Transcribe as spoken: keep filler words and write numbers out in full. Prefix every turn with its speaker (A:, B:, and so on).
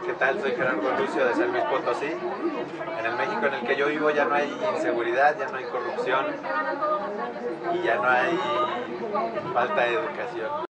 A: ¿Qué tal? Soy Gerardo Lucio de San Luis Potosí. En el México en el que yo vivo ya no hay inseguridad, ya no hay corrupción y ya no hay falta de educación.